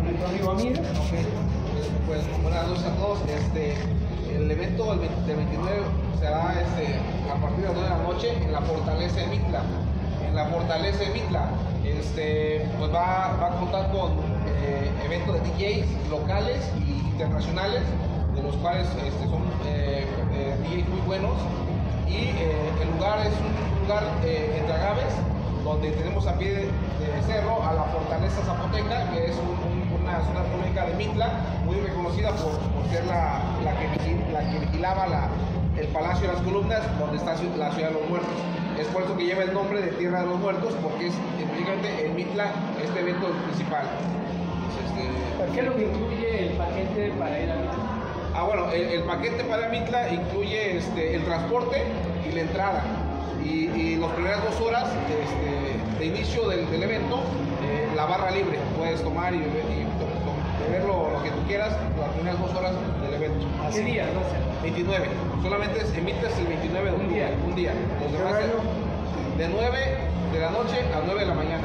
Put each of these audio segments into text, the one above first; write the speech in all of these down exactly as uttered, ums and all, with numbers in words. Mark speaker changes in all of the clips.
Speaker 1: nuestro amigo Amir.
Speaker 2: Okay. Pues buenas noches a todos. Este, el evento del veintinueve será este, a partir de las nueve de la noche en la Fortaleza de Mitla. En la Fortaleza de Mitla este, pues va, va a contar con eh, eventos de D Js locales e internacionales, de los cuales este, son eh, eh, D Js muy buenos. Y eh, el lugar es un lugar eh, entre agaves, donde tenemos a pie de, de cerro a la Fortaleza Zapoteca, que es un, un, una zona arqueológica de Mitla, muy reconocida por, por ser la, la, que, la que vigilaba la, el Palacio de las Columnas, donde está la Ciudad de los Muertos. Es por eso que lleva el nombre de Tierra de los Muertos, porque es específicamente en Mitla este evento principal.
Speaker 1: Este, ¿Qué es lo que incluye el paquete para ir a Mitla?
Speaker 2: Ah, bueno, el, el paquete para Mitla incluye este, el transporte y la entrada. Y, y las primeras dos horas este, de inicio del, del evento, eh, la barra libre, puedes tomar y beber, y beber lo, lo que tú quieras las primeras dos horas del evento.
Speaker 1: ¿Qué día? No sé.
Speaker 2: veintinueve, solamente es, emites el veintinueve de octubre, un día. Los demás de nueve de la noche a nueve de la mañana.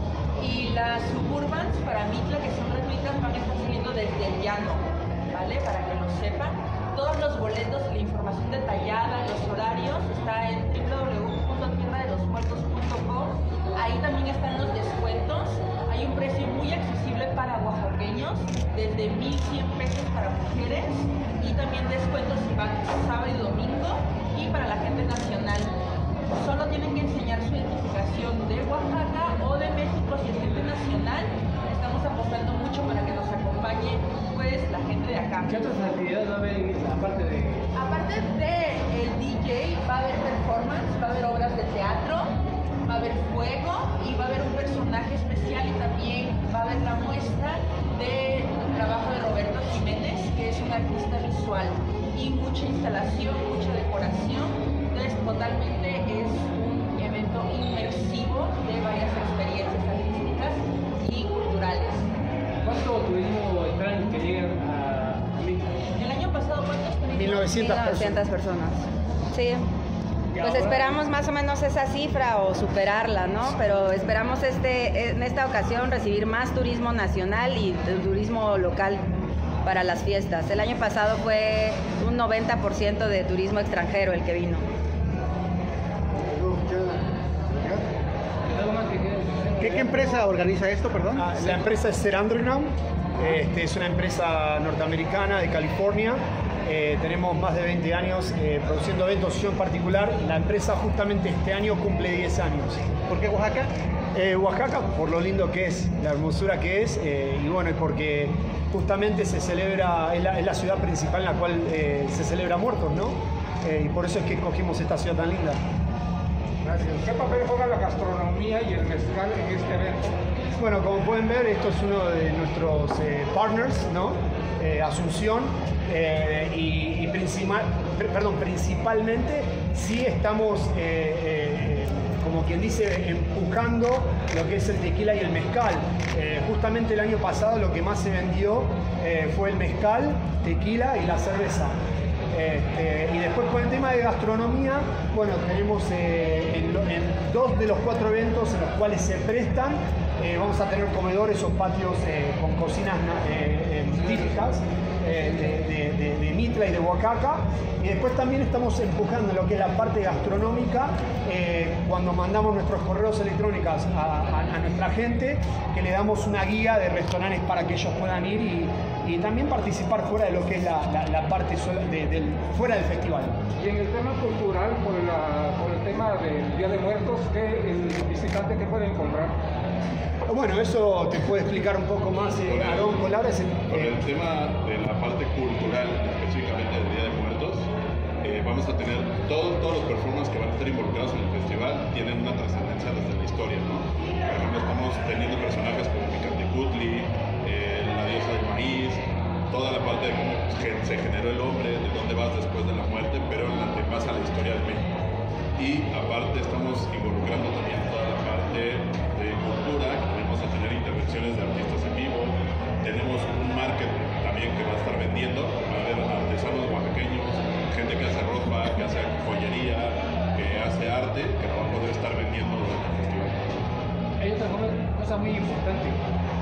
Speaker 3: Y las suburbans para Mitla, que son gratuitas, van a estar saliendo desde el llano, ¿vale? Para que lo sepan. Todos los boletos y la información detallada, los horarios, está en w w w punto tierra de los muertos punto com. Ahí también están los descuentos. Hay un precio muy accesible para oaxaqueños, desde mil cien pesos para mujeres, y también descuentos si van sábado y domingo, y para la gente nacional. Solo tienen que enseñar su identificación de Oaxaca o de México si es gente nacional. Estamos apostando mucho para que nos acompañe pues la gente de acá.
Speaker 1: ¿Qué otras actividades va a haber en Mitla, aparte de...?
Speaker 3: Aparte de el D J, va a haber performance, va a haber obras de teatro, va a haber fuego y va a haber un personaje especial, y también va a haber la muestra del trabajo de Roberto Jiménez, que es un artista visual, y mucha instalación, mucha decoración. Entonces totalmente es un evento inmersivo de varias experiencias artísticas y culturales.
Speaker 1: ¿Cuánto turismo esperan que lleguen a Mitla?
Speaker 3: El año pasado, ¿cuántos tuvimos?
Speaker 1: mil novecientas
Speaker 4: personas. Sí. Pues esperamos más o menos esa cifra o superarla, ¿no? Pero esperamos este, en esta ocasión recibir más turismo nacional y turismo local para las fiestas. El año pasado fue un noventa por ciento de turismo extranjero el que vino.
Speaker 5: ¿Qué, qué empresa organiza esto, perdón?
Speaker 6: Ah, la empresa es Ser Underground, este, es una empresa norteamericana de California. Eh, tenemos más de veinte años eh, produciendo eventos. Yo en particular, la empresa justamente este año cumple diez años.
Speaker 5: ¿Por qué Oaxaca?
Speaker 6: Eh, Oaxaca, por lo lindo que es, la hermosura que es, eh, y bueno, porque justamente se celebra, es la, es la ciudad principal en la cual eh, se celebra muertos, ¿no? Eh, y por eso es que escogimos esta ciudad tan linda.
Speaker 7: Gracias. ¿Qué papel juega la gastronomía y el mezcal en este evento?
Speaker 6: Bueno, como pueden ver, esto es uno de nuestros eh, partners, ¿no? Eh, Asunción, eh, y, y principal, perdón, principalmente sí estamos, eh, eh, como quien dice, empujando lo que es el tequila y el mezcal. Eh, justamente el año pasado lo que más se vendió eh, fue el mezcal, tequila y la cerveza. Este, y después con el tema de gastronomía, bueno, tenemos eh, en, en dos de los cuatro eventos en los cuales se prestan, eh, vamos a tener comedores o patios eh, con cocinas eh, eh, típicas eh, de, de, de, de Mitla y de Oaxaca. Y después también estamos empujando lo que es la parte gastronómica eh, cuando mandamos nuestros correos electrónicos a, a, a nuestra gente, que le damos una guía de restaurantes para que ellos puedan ir y, y también participar fuera de lo que es la, la, la parte de, del, fuera del festival.
Speaker 7: Y en el tema cultural, por, la, por el tema del Día de Muertos, ¿qué el visitante que puede encontrar?
Speaker 6: Bueno, eso te puede explicar un poco más eh, Aarón Colares.
Speaker 8: Con el tema de la parte cultural, específicamente del Día de Muertos, eh, vamos a tener todos, todos los performances que van a estar involucrados en el festival, tienen una trascendencia desde la historia, ¿no? Por ejemplo, estamos teniendo personajes como Micantecutli, eh, la diosa del maíz, toda la parte de cómo se generó el hombre, de dónde vas después de la muerte, pero en la que pasa la historia de México. Y aparte estamos involucrando también toda la parte de cultura, que vamos a tener intervenciones de artistas en vivo, tenemos un market también que va a estar vendiendo, va a haber artesanos oaxaqueños, gente que hace ropa, que hace joyería, que hace arte, que lo va a poder estar vendiendo durante el festival.
Speaker 1: Hay otra cosa muy importante.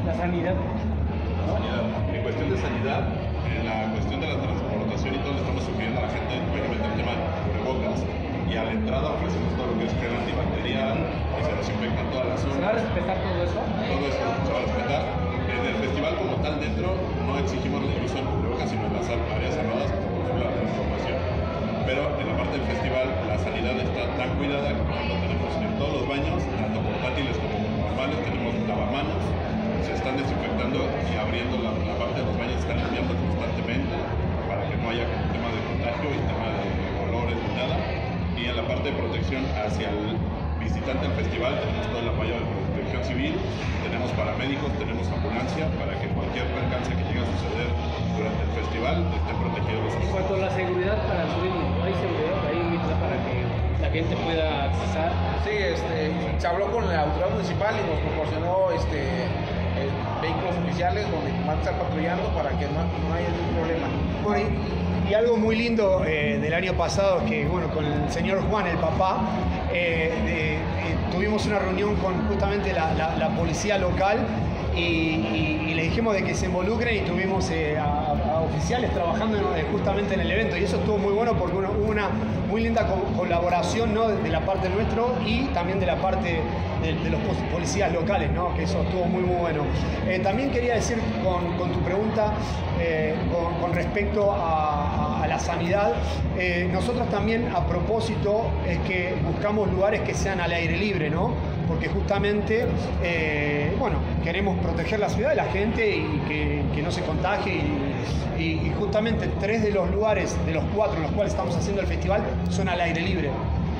Speaker 1: la sanidad.
Speaker 8: Sanidad. En cuestión de sanidad, en la cuestión de la transportación y todo, le estamos sugiriendo a la gente, obviamente, el tema de cubrebocas. Y a la entrada ofrecemos todo lo que es gel antibacterial, que se desinfectan todas las
Speaker 1: ¿Se va a
Speaker 8: zonas.
Speaker 1: respetar todo eso?
Speaker 8: Todo eso se va a respetar. En el festival como tal dentro no exigimos el uso de cubrebocas, sino en las áreas cerradas como por la información. Pero en la parte del festival la sanidad está tan cuidada que por ejemplo tenemos en todos los baños, tanto portátiles como normales, tenemos lavamanos, se están desinfectando y abriendo la, la parte de los baños, están limpiando constantemente para que no haya tema de contagio y tema de olores ni nada. Y en la parte de protección hacia el visitante del festival tenemos todo el apoyo de protección civil, tenemos paramédicos, tenemos ambulancia para que cualquier percance que llegue a suceder durante el festival estén protegidos los
Speaker 1: En cuanto a la seguridad para el turismo, ¿hay seguridad ahí en Mitla para que la gente pueda accesar?
Speaker 2: Sí, este, se habló con la autoridad municipal y nos proporcionó este, eh, vehículos oficiales donde van a estar patrullando para que no, no haya ningún problema.
Speaker 6: Bueno, y, y algo muy lindo eh, del año pasado es que, bueno, con el señor Juan, el papá, eh, de, eh, tuvimos una reunión con justamente la, la, la policía local y, y, y le dijimos de que se involucren y tuvimos eh, a, a oficiales trabajando en, justamente en el evento y eso estuvo muy bueno porque hubo una muy linda co colaboración, ¿no? de, de la parte nuestro y también de la parte de, de los policías locales, ¿no? Que eso estuvo muy muy bueno. Eh, también quería decir con, con tu pregunta eh, con, con respecto a, a, a la sanidad, eh, nosotros también a propósito es que buscamos lugares que sean al aire libre, ¿no? Porque justamente, eh, bueno, queremos proteger la ciudad de la gente y que, que no se contagie y, y, y justamente tres de los lugares, de los cuatro en los cuales estamos haciendo el festival, son al aire libre.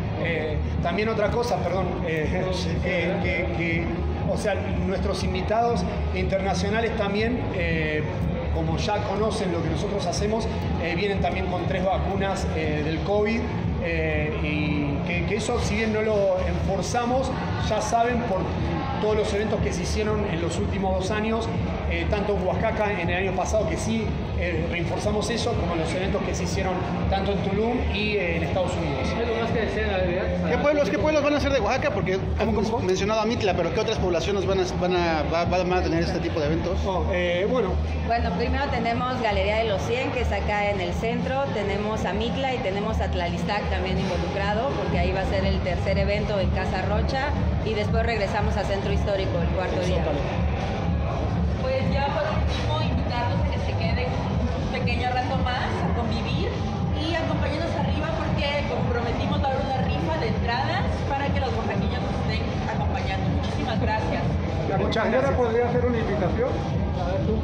Speaker 6: Eh, también otra cosa, perdón, eh, eh, que, que, o sea, nuestros invitados internacionales también, eh, como ya conocen lo que nosotros hacemos, eh, vienen también con tres vacunas eh, del COVID. Eh, y que, que eso, si bien no lo enforzamos, ya saben por todos los eventos que se hicieron en los últimos dos años, eh, tanto en Oaxaca en el año pasado, que sí eh, reforzamos eso, como en los eventos que se hicieron tanto en Tulum y eh, en Estados Unidos.
Speaker 1: ¿Algo más que desean agregar?
Speaker 5: ¿Qué pueblos, ¿Qué pueblos van a ser de Oaxaca? Porque hemos mencionado a Mitla, pero ¿qué otras poblaciones van a, van a, van a tener este tipo de eventos?
Speaker 6: Oh, eh, bueno,
Speaker 4: Bueno, primero tenemos Galería de los cien, que es acá en el centro, tenemos a Mitla y tenemos a Tlalistac también involucrado, porque ahí va a ser el tercer evento en Casa Rocha, y después regresamos a Centro Histórico el cuarto día.
Speaker 3: Pues ya por último, invitarlos a que se queden un pequeño rato más a convivir y acompáñenos arriba porque comprometimos dar una rifa de entradas para que los oaxaqueños nos estén acompañando. Muchísimas gracias.
Speaker 7: La
Speaker 6: Muchas
Speaker 7: compañera
Speaker 6: gracias.
Speaker 7: podría hacer una invitación.
Speaker 1: A ver tú.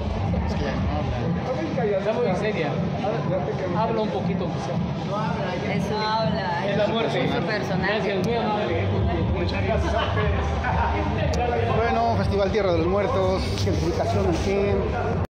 Speaker 1: Está muy seria. Habla un poquito.
Speaker 4: Es su,
Speaker 3: Habla.
Speaker 1: Es la muerte.
Speaker 4: es su personaje.
Speaker 1: Gracias, muy amable.
Speaker 6: muchas gracias a ustedes.
Speaker 5: Bueno, Festival Tierra de los Muertos, ubicación en qué.